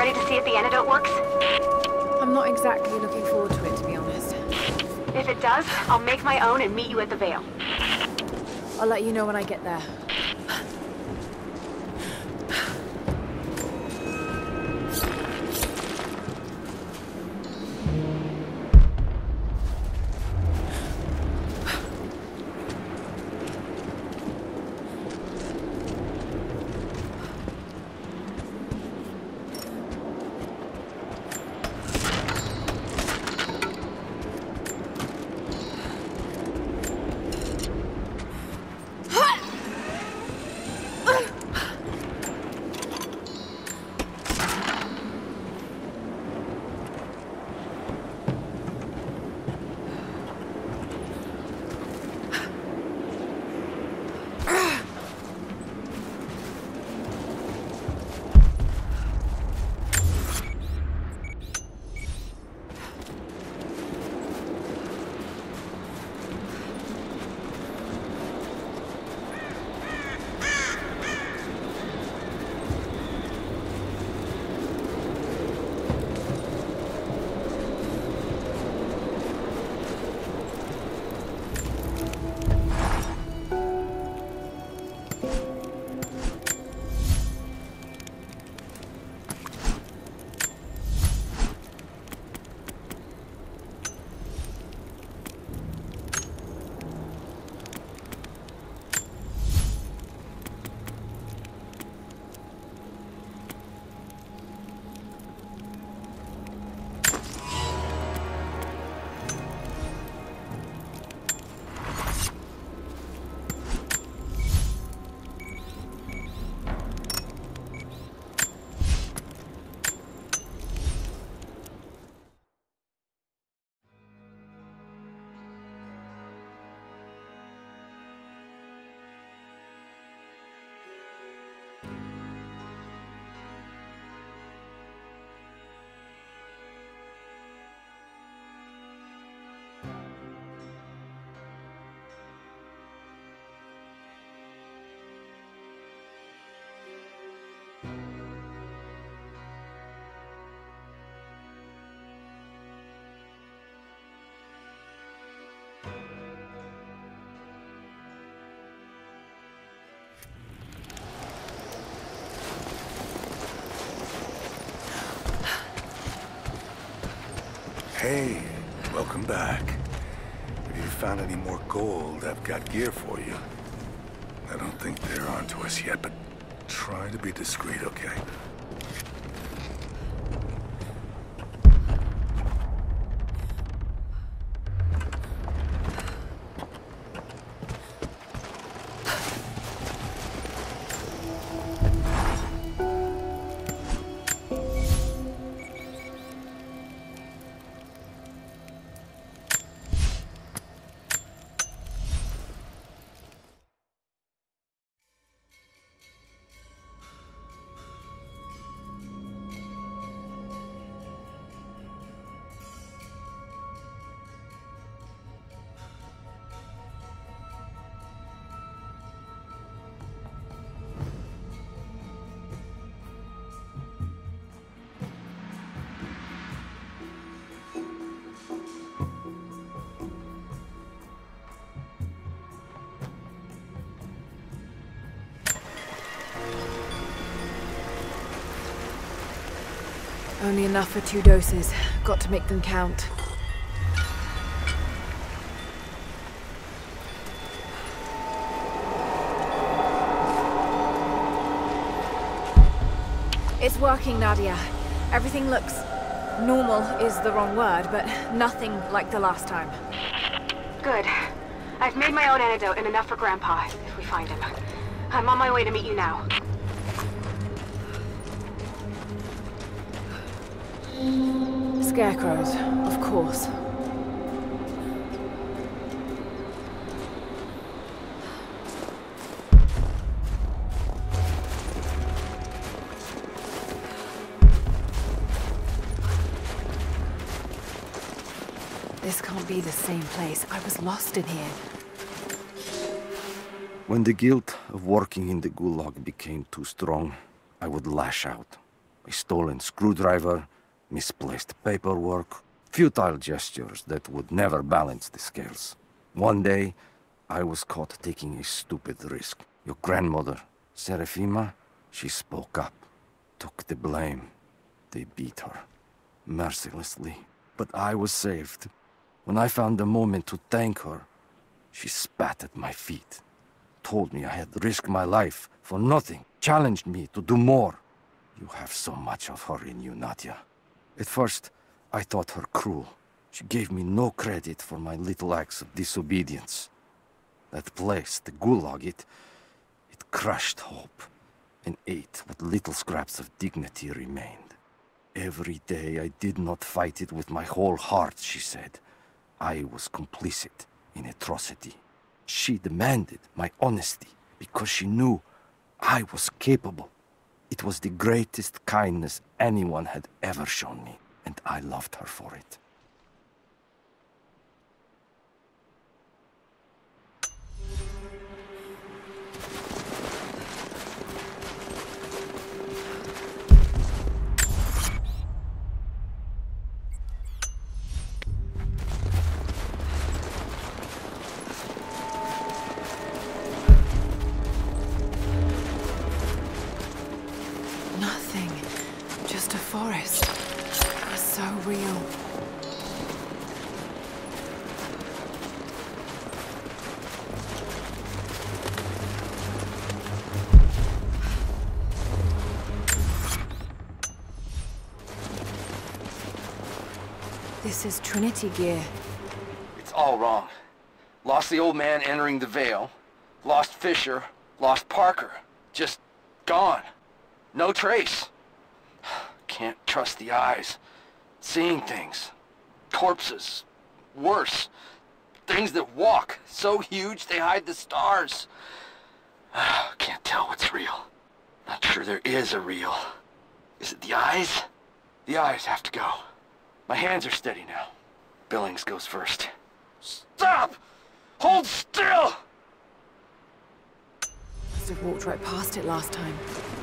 Excited to see if the antidote works? I'm not exactly looking forward to it, to be honest. If it does, I'll make my own and meet you at the Vale. I'll let you know when I get there. Hey, welcome back. If you found any more gold, I've got gear for you. I don't think they're onto us yet, but try to be discreet, okay? Only enough for 2 doses. Got to make them count. It's working, Nadia. Everything looks... normal is the wrong word, but nothing like the last time. Good. I've made my own antidote and enough for Grandpa, if we find him. I'm on my way to meet you now. Scarecrows, of course. This can't be the same place. I was lost in here. When the guilt of working in the Gulag became too strong, I would lash out. A stolen screwdriver, misplaced paperwork, futile gestures that would never balance the scales. One day, I was caught taking a stupid risk. Your grandmother, Serafima, she spoke up, took the blame. They beat her, mercilessly. But I was saved. When I found a moment to thank her, she spat at my feet, told me I had risked my life for nothing, challenged me to do more. You have so much of her in you, Nadia. At first, I thought her cruel. She gave me no credit for my little acts of disobedience. That place, the Gulag, it crushed hope and ate what little scraps of dignity remained. Every day I did not fight it with my whole heart, she said. I was complicit in atrocity. She demanded my honesty because she knew I was capable. It was the greatest kindness anyone had ever shown me, and I loved her for it. Nothing. Just a forest. It was so real. This is Trinity gear. It's all wrong. Lost the old man entering the Vale. Lost Fisher. Lost Parker. Just gone. No trace. Can't trust the eyes. Seeing things. Corpses. Worse. Things that walk. So huge they hide the stars. Can't tell what's real. Not sure there is a real. Is it the eyes? The eyes have to go. My hands are steady now. Billings goes first. Stop! Hold still! Must have walked right past it last time.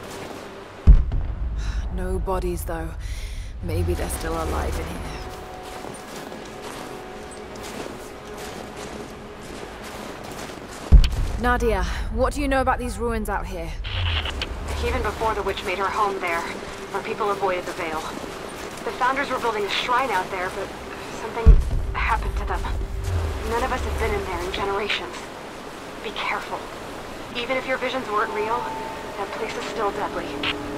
No bodies, though. Maybe they're still alive in here. Nadia, what do you know about these ruins out here? Even before the witch made her home there, our people avoided the Vale. The Founders were building a shrine out there, but something happened to them. None of us have been in there in generations. Be careful. Even if your visions weren't real, that place is still deadly.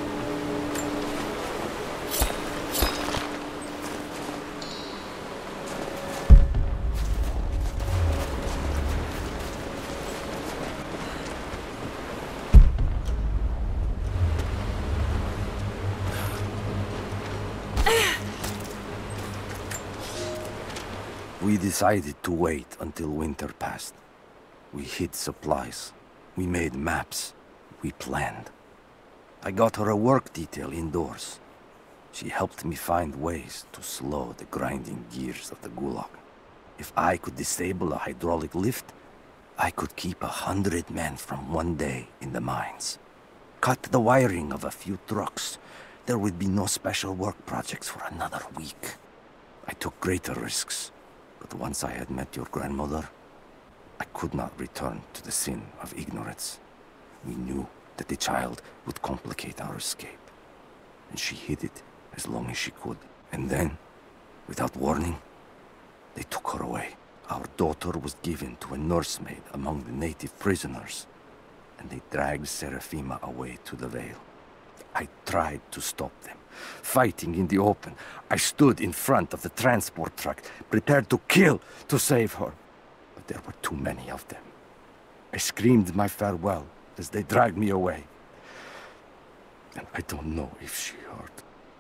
We decided to wait until winter passed. We hid supplies. We made maps. We planned. I got her a work detail indoors. She helped me find ways to slow the grinding gears of the Gulag. If I could disable a hydraulic lift, I could keep 100 men from one day in the mines. Cut the wiring of a few trucks. There would be no special work projects for another week. I took greater risks. But once I had met your grandmother, I could not return to the sin of ignorance. We knew that the child would complicate our escape, and she hid it as long as she could. And then, without warning, they took her away. Our daughter was given to a nursemaid among the native prisoners, and they dragged Serafima away to the Vale. I tried to stop them. Fighting in the open, I stood in front of the transport truck, prepared to kill to save her. But there were too many of them. I screamed my farewell as they dragged me away. And I don't know if she heard.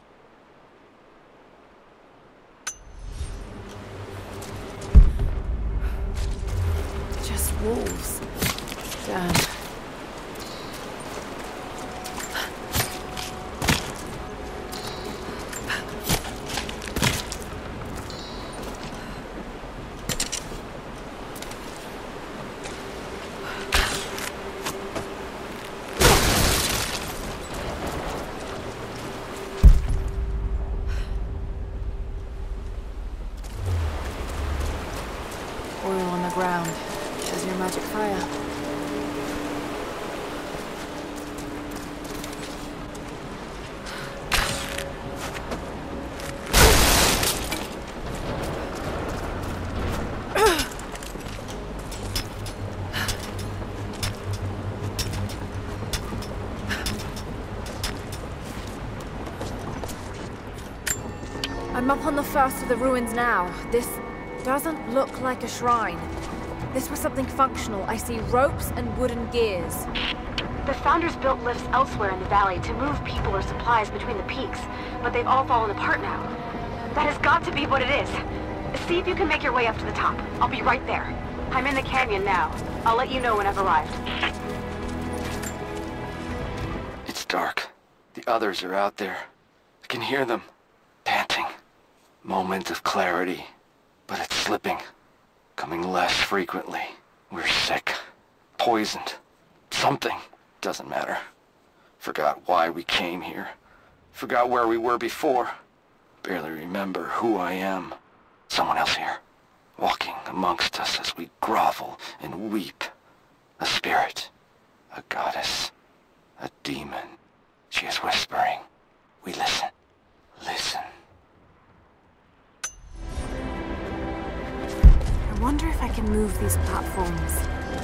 Just wolves. Damn. I'm up on the first of the ruins now. This doesn't look like a shrine. This was something functional. I see ropes and wooden gears. The Founders built lifts elsewhere in the valley to move people or supplies between the peaks, but they've all fallen apart now. That has got to be what it is. See if you can make your way up to the top. I'll be right there. I'm in the canyon now. I'll let you know when I've arrived. It's dark. The others are out there. I can hear them, panting. Moment of clarity, but it's slipping. Coming less frequently. We're sick. Poisoned. Something. Doesn't matter. Forgot why we came here. Forgot where we were before. Barely remember who I am. Someone else here. Walking amongst us as we grovel and weep. A spirit. A goddess. A demon. She is whispering. We listen. Listen. I wonder if I can move these platforms.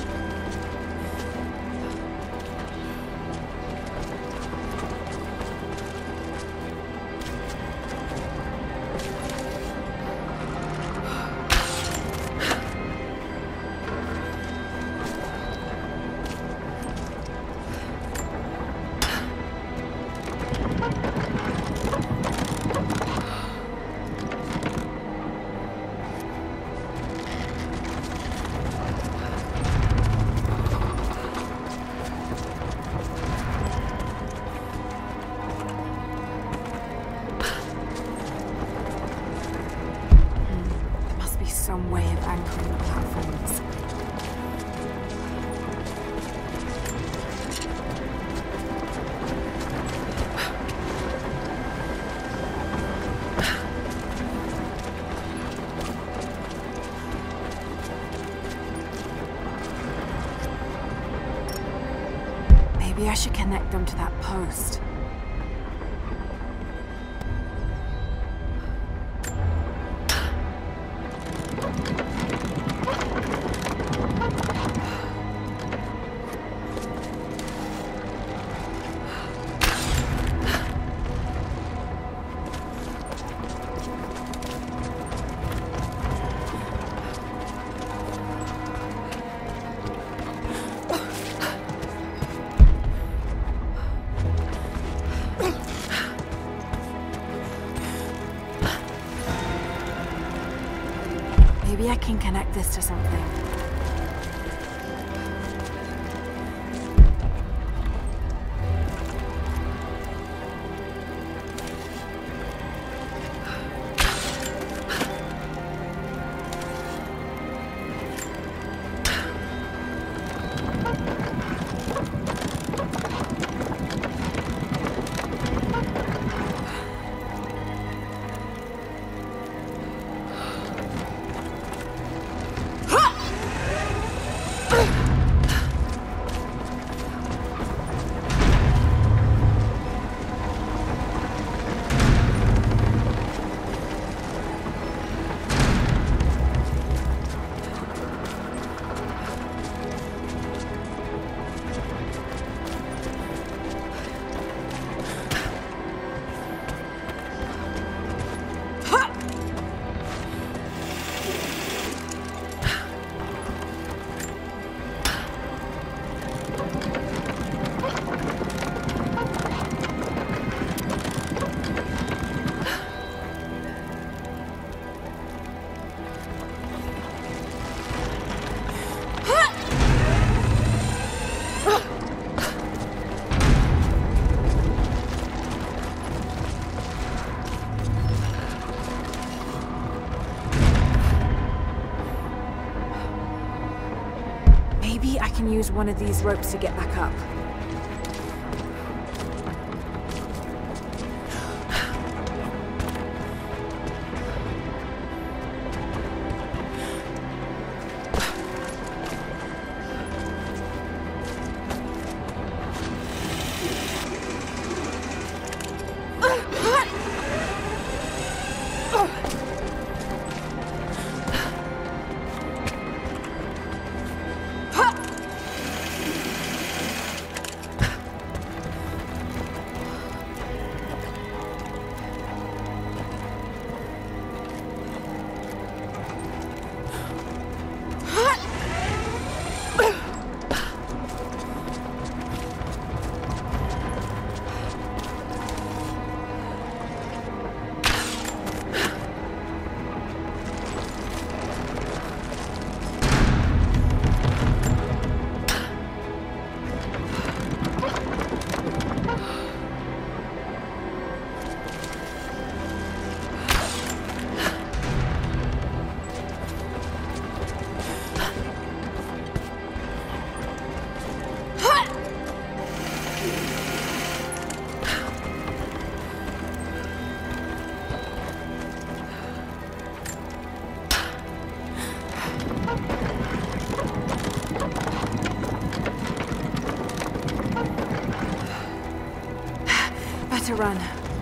Some way of anchoring the platforms. Maybe I should connect them to that post. Maybe I can connect this to something. Maybe I can use one of these ropes to get back up. better run.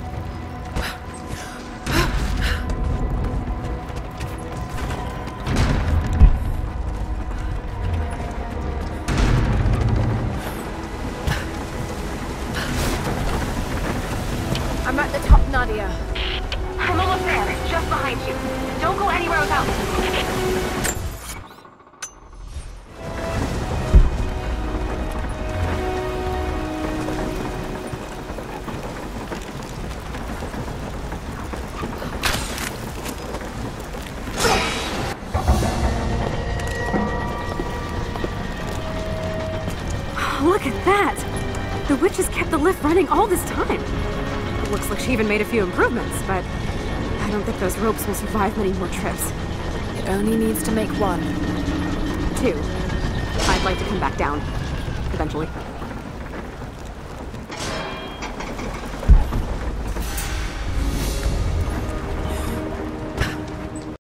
I'm at the top, Nadia. I'm almost there, just behind you. Don't go anywhere without me. Look at that! The witch has kept the lift running all this time. It looks like she even made a few improvements, but I don't think those ropes will survive many more trips. It only needs to make one. 2. I'd like to come back down. Eventually.